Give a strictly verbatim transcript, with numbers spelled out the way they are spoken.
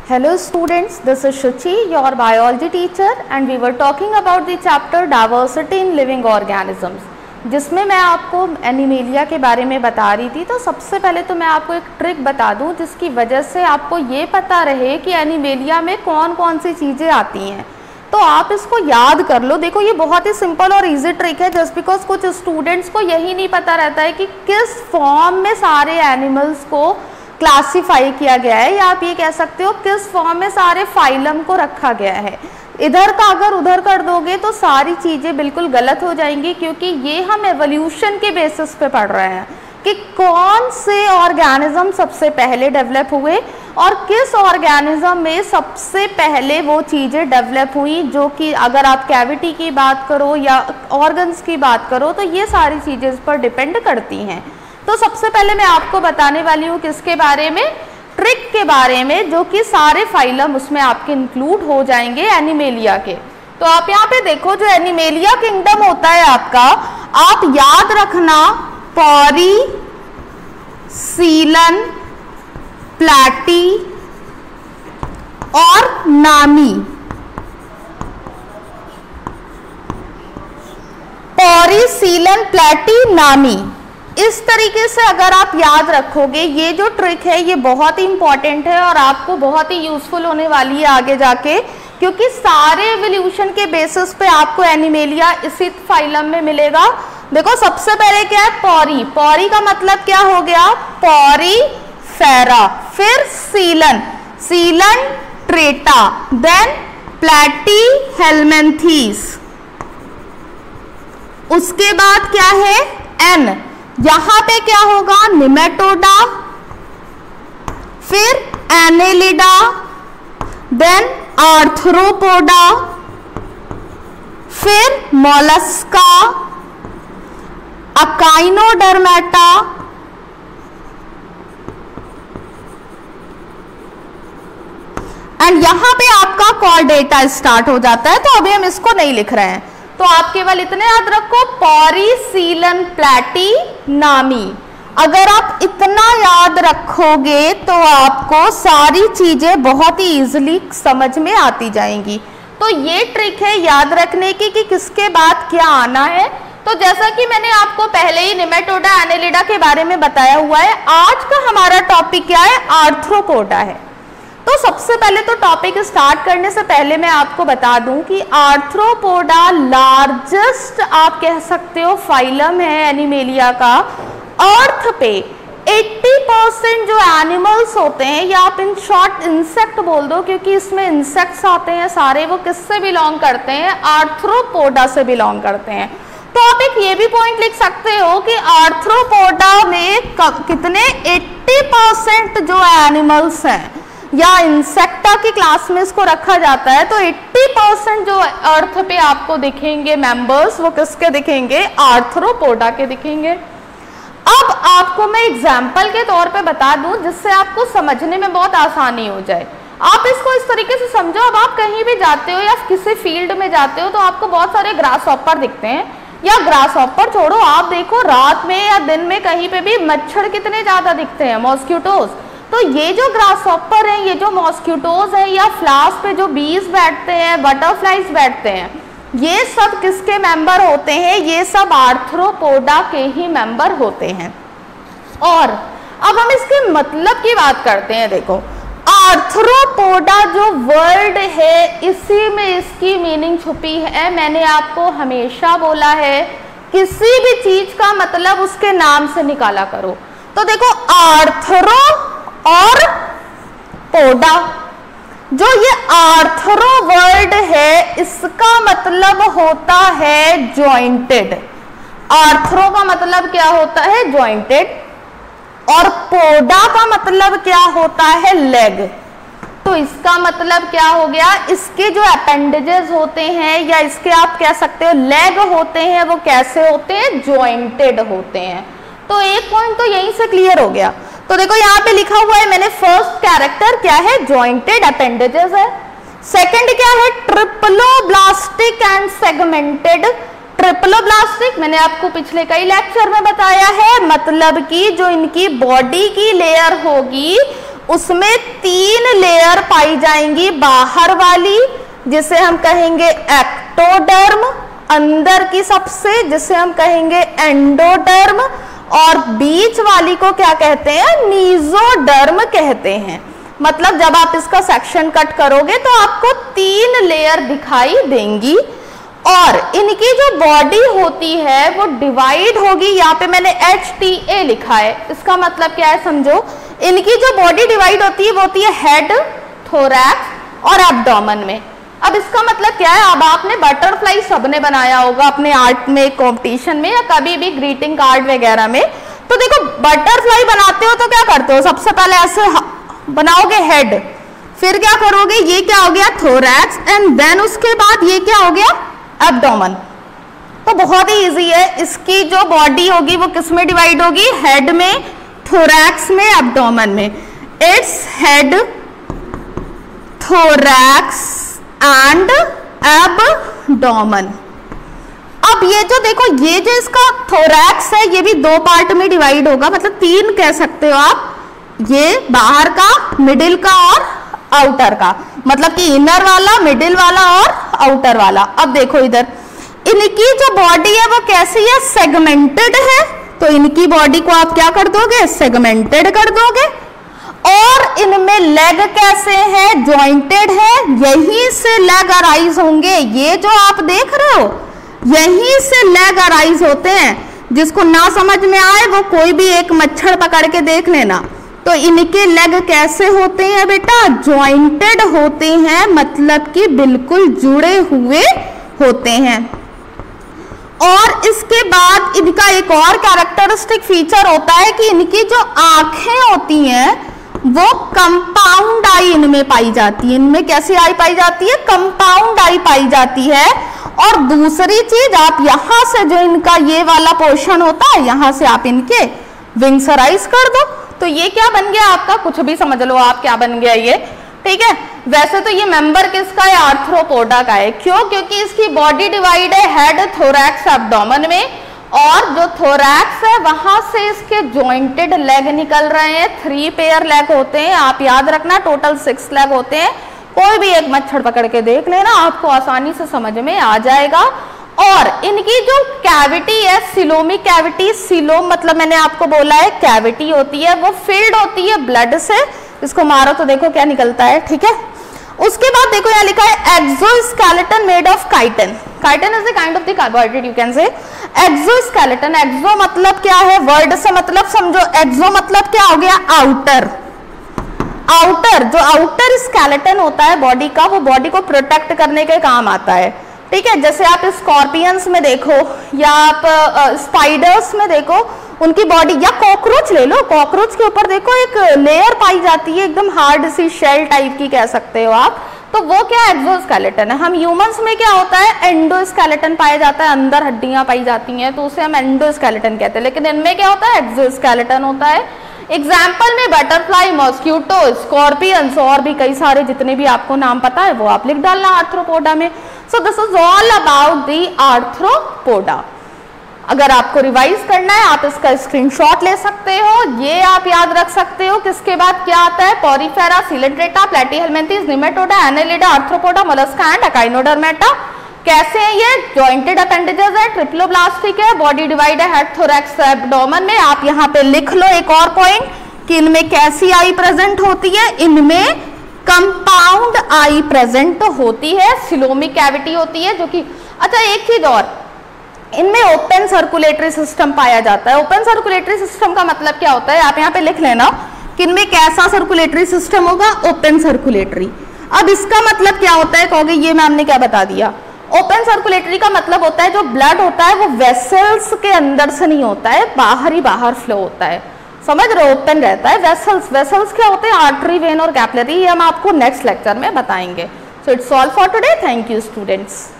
Hello students, this is Shuchi, your biology teacher, and we were talking about the chapter diversity in living organisms, जिसमें मैं आपको animalia के बारे में बता रही थी। तो सबसे पहले तो मैं आपको एक ट्रिक बता दूं जिसकी वजह से आपको ये पता रहे कि एनिमेलिया में कौन कौन सी चीज़ें आती हैं, तो आप इसको याद कर लो। देखो ये बहुत ही सिंपल और इजी ट्रिक है, जस्ट बिकॉज कुछ स्टूडेंट्स को यही नहीं पता रहता है कि किस फॉर्म में सारे एनिमल्स को क्लासिफाई किया गया है, या आप ये कह सकते हो किस फॉर्म में सारे फाइलम को रखा गया है। इधर का अगर उधर कर दोगे तो सारी चीज़ें बिल्कुल गलत हो जाएंगी, क्योंकि ये हम एवोल्यूशन के बेसिस पे पढ़ रहे हैं कि कौन से ऑर्गेनिज्म सबसे पहले डेवलप हुए और किस ऑर्गेनिज्म में सबसे पहले वो चीज़ें डेवलप हुई, जो कि अगर आप कैविटी की बात करो या ऑर्गन्स की बात करो तो ये सारी चीज़ें इस पर डिपेंड करती हैं। तो सबसे पहले मैं आपको बताने वाली हूँ किसके बारे में, ट्रिक के बारे में, जो कि सारे फाइलम उसमें आपके इंक्लूड हो जाएंगे एनिमेलिया के। तो आप यहाँ पे देखो, जो एनिमेलिया किंगडम होता है आपका, आप याद रखना पॉरी, सीलन, प्लैटी और नामी। पॉरी, सीलन, प्लैटी, नामी, इस तरीके से अगर आप याद रखोगे, ये जो ट्रिक है ये बहुत ही इंपॉर्टेंट है और आपको बहुत ही यूजफुल होने वाली है आगे जाके, क्योंकि सारे एवोल्यूशन के बेसिस पे आपको एनिमेलिया इसी फाइलम में मिलेगा। देखो सबसे पहले क्या है, पॉरी। पॉरी का मतलब क्या हो गया, पॉरी फेरा। फिर सीलन, सीलन ट्रेटा, देन प्लैटी हेलमेंथीस। उसके बाद क्या है, एन, यहां पे क्या होगा, निमेटोडा, फिर एनेलिडा, देन आर्थ्रोपोडा, फिर मोलस्का, अकाइनोडर्मेटा, एंड यहां पे आपका कॉर्डेटा स्टार्ट हो जाता है। तो अभी हम इसको नहीं लिख रहे हैं, तो आप केवल इतने याद रखो, पॉरी, सीलन, प्लैटी, नामी। अगर आप इतना याद रखोगे तो आपको सारी चीजें बहुत ही इजीली समझ में आती जाएंगी। तो ये ट्रिक है याद रखने की कि किसके बाद क्या आना है। तो जैसा कि मैंने आपको पहले ही निमेटोडा, एनेलिडा के बारे में बताया हुआ है, आज का हमारा टॉपिक क्या है, आर्थ्रोपोडा है। तो सबसे पहले तो टॉपिक स्टार्ट करने से पहले मैं आपको बता दूं कि आर्थ्रोपोडा लार्जेस्ट आप कह सकते हो फाइलम है एनिमेलिया का। अर्थ पे अस्सी परसेंट जो एनिमल्स होते हैं, या आप इन शॉर्ट इंसेक्ट बोल दो, क्योंकि इसमें इंसेक्ट्स आते हैं सारे, वो किससे बिलोंग करते हैं, आर्थ्रोपोडा से बिलोंग करते हैं। तो आप एक ये भी पॉइंट लिख सकते हो कि आर्थ्रोपोडा में कितने अस्सी परसेंट जो एनिमल्स हैं या इंसेक्टा की क्लास में इसको रखा जाता है, तो अस्सी परसेंट जो अर्थ पे आपको दिखेंगे मेंबर्स, वो किसके दिखेंगे, आर्थ्रोपोडा के दिखेंगे। अब आपको मैं एग्जाम्पल के तौर पे बता दूं जिससे आपको समझने में बहुत आसानी हो जाए। आप इसको इस तरीके से समझो, अब आप कहीं भी जाते हो या किसी फील्ड में जाते हो तो आपको बहुत सारे ग्रास हॉपर दिखते हैं, या ग्रास हॉपर छोड़ो, आप देखो रात में या दिन में कहीं पे भी मच्छर कितने ज्यादा दिखते हैं, मॉस्किटोज। तो ये जो ग्रास हॉपर हैं, ये जो मॉस्किटोज हैं, या फ्लावर्स पे जो बीज बैठते हैं, बटरफ्लाइज बैठते हैं, ये सब किसके मेंबर होते हैं, ये सब आर्थ्रोपोडा के ही मेंबर होते हैं। और अब हम इसके मतलब की बात करते हैं। देखो आर्थ्रोपोडा जो वर्ड है, इसी में इसकी मीनिंग छुपी है। मैंने आपको हमेशा बोला है, किसी भी चीज का मतलब उसके नाम से निकाला करो। तो देखो आर्थ्रो और पोडा, जो ये आर्थ्रो वर्ड है, इसका मतलब होता है जॉइंटेड। आर्थ्रो का मतलब क्या होता है, जॉइंटेड, और पोडा का मतलब क्या होता है, लेग। तो इसका मतलब क्या हो गया, इसके जो अपेंडेजेस होते हैं, या इसके आप कह सकते हो लेग होते हैं, वो कैसे होते हैं, जॉइंटेड होते हैं। तो एक पॉइंट तो यहीं से क्लियर हो गया। तो देखो यहाँ पे लिखा हुआ है मैंने, फर्स्ट कैरेक्टर क्या है, जॉइंटेड अपेंडेजेस है। सेकंड क्या है, ट्रिप्लोब्लास्टिक एंड सेगमेंटेड। ट्रिप्लोब्लास्टिक मैंने आपको पिछले कई लेक्चर में बताया है, मतलब कि जो इनकी बॉडी की लेयर होगी उसमें तीन लेयर पाई जाएंगी, बाहर वाली जिसे हम कहेंगे एक्टोडर्म, अंदर की सबसे जिसे हम कहेंगे एंडोडर्म, और बीच वाली को क्या कहते हैं, मीजोडर्म कहते हैं। मतलब जब आप इसका सेक्शन कट करोगे तो आपको तीन लेयर दिखाई देंगी, और इनकी जो बॉडी होती है वो डिवाइड होगी। यहाँ पे मैंने एच टी ए लिखा है, इसका मतलब क्या है समझो। इनकी जो बॉडी डिवाइड होती है वो होती है हेड, थोरैक्स और एब्डोमेन में। अब इसका मतलब क्या है, अब आपने बटरफ्लाई सबने बनाया होगा अपने आर्ट में, कंपटीशन में, या कभी भी ग्रीटिंग कार्ड वगैरह में। तो देखो बटरफ्लाई बनाते हो तो क्या करते हो, सबसे पहले ऐसे बनाओगे हेड, फिर क्या करोगे, ये क्या हो गया थोरैक्स, एंड देन उसके बाद ये क्या हो गया एब्डोमेन। तो बहुत ही इजी है, इसकी जो बॉडी होगी वो किस में डिवाइड होगी, हेड में, थोरैक्स में, एब्डोमेन में। It's head, thorax and abdomen. अब ये जो देखो, ये जो इसका थोरैक्स है ये भी दो पार्ट में डिवाइड होगा, मतलब तीन कह सकते हो आप, ये बाहर का, मिडिल का और आउटर का, मतलब कि इनर वाला, मिडिल वाला और आउटर वाला। अब देखो इधर इनकी जो बॉडी है वो कैसी है, सेगमेंटेड है, तो इनकी बॉडी को आप क्या कर दोगे, सेगमेंटेड कर दोगे। और इनमें लेग कैसे हैं, जॉइंटेड है, यहीं से लेग अराइज होंगे। ये जो आप देख रहे हो यहीं से लेग अराइज होते हैं। जिसको ना समझ में आए वो कोई भी एक मच्छर पकड़ के देख लेना। तो इनके लेग कैसे होते हैं बेटा, जॉइंटेड होते हैं, मतलब कि बिल्कुल जुड़े हुए होते हैं। और इसके बाद इनका एक और कैरेक्टरिस्टिक फीचर होता है कि इनकी जो आंखें होती हैं वो कंपाउंड आई इनमें पाई जाती है। इनमें कैसी आई पाई जाती है, कंपाउंड आई पाई जाती है। और दूसरी चीज, आप यहां से जो इनका ये वाला पोर्शन होता है, यहां से आप इनके विंग्स अराइज कर दो, तो ये क्या बन गया आपका, कुछ भी समझ लो आप क्या बन गया ये, ठीक है। वैसे तो ये मेंबर किसका है, आर्थ्रोपोडा का है। क्यों, क्योंकि इसकी बॉडी डिवाइड है हेड, थोरैक्स, एब्डोमेन में, और जो थोरैक्स है वहां से इसके जॉइंटेड लेग निकल रहे हैं। थ्री पेयर लेग होते हैं, आप याद रखना, टोटल सिक्स लेग होते हैं। कोई भी एक मच्छर पकड़ के देख लेना, आपको आसानी से समझ में आ जाएगा। और इनकी जो कैविटी है, सिलोमिक कैविटी, सिलोम मतलब मैंने आपको बोला है कैविटी होती है, वो फिल्ड होती है ब्लड से। इसको मारो तो देखो क्या निकलता है, ठीक है। उसके बाद देखो यहाँ लिखा है exoskeleton made of chitin. Chitin is the kind of the carbohydrate, you can say exoskeleton. Exo मतलब क्या है, वर्ड से मतलब समझो, एक्सो मतलब क्या हो गया, आउटर। आउटर, जो आउटर स्केलेटन होता है बॉडी का, वो बॉडी को प्रोटेक्ट करने के काम आता है, ठीक है। जैसे आप स्कॉर्पियंस में देखो, या आप स्पाइडर्स में देखो, उनकी बॉडी, या कॉकरोच ले लो, कॉकरोच के ऊपर देखो एक लेयर पाई जाती है, एकदम हार्ड सी शेल टाइप की कह सकते हो आप, तो वो क्या एक्सोस्केलेटन है। हम ह्यूमंस में क्या होता है, एंडोस्केलेटन पाया जाता है, अंदर हड्डियां पाई जाती हैं, तो उसे हम एंडोस्केलेटन कहते हैं। लेकिन इनमें क्या होता है, एक्सोस्केलेटन होता है। एग्जाम्पल में बटरफ्लाई, मॉस्क्यूटो, स्कॉर्पियंस, और भी कई सारे जितने भी आपको नाम पता है वो आप लिख डालना आर्थ्रोपोडा में। So this is all about the Arthropoda. अगर आपको रिवाइज करना है आप इसका स्क्रीनशॉट ले सकते हो, ये आप याद रख सकते हो। किसके बाद क्या आता है, Porifera, Coelenterata, Platyhelminthes, Nematoda, Annelida, Arthropoda, Mollusca and Echinodermata. कैसे हैं ये, जॉइंटेड अपेंडेजेस है, ट्रिप्लोब्लास्टिक है, बॉडी डिवाइड है हेड, थोरैक्स, एब्डोमेन में। आप यहाँ पे लिख लो एक और पॉइंट कि इनमें कैसी आई प्रेजेंट होती है, इनमें कंपाउंड आई प्रेजेंट होती है, सिलोमिक कैविटी होती है जो कि, अच्छा एक चीज और, इनमें ओपन सर्कुलेटरी सिस्टम पाया जाता है। ओपन सर्कुलेटरी सिस्टम का मतलब क्या होता है, आप यहाँ पे लिख लेना कि इनमें कैसा सर्कुलेटरी सिस्टम होगा, ओपन सर्कुलेटरी। अब इसका मतलब क्या होता है, कहोगे ये मैम ने क्या बता दिया। ओपन सर्कुलेटरी का मतलब होता है जो ब्लड होता है वो वेसल्स के अंदर से नहीं होता है, बाहर ही बाहर फ्लो होता है, समझ रहे हो, ओपन रहता है। वेसल्स, वेसल्स क्या होते हैं, आर्टरी, वेन और कैपिलरी, ये हम आपको नेक्स्ट लेक्चर में बताएंगे। So it's all for today, thank you students.